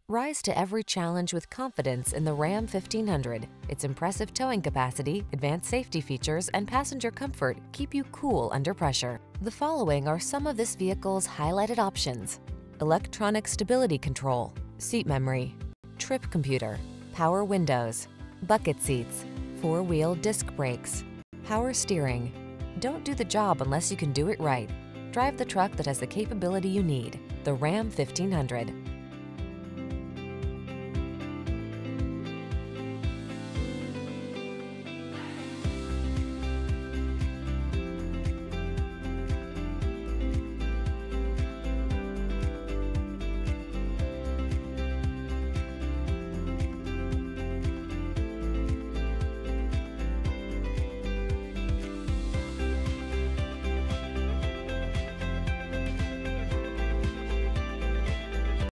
Rise to every challenge with confidence in the Ram 1500. Its impressive towing capacity, advanced safety features, and passenger comfort keep you cool under pressure. The following are some of this vehicle's highlighted options: electronic stability control, seat memory, trip computer, power windows, bucket seats, four-wheel disc brakes, power steering. Don't do the job unless you can do it right. Drive the truck that has the capability you need. The Ram 1500.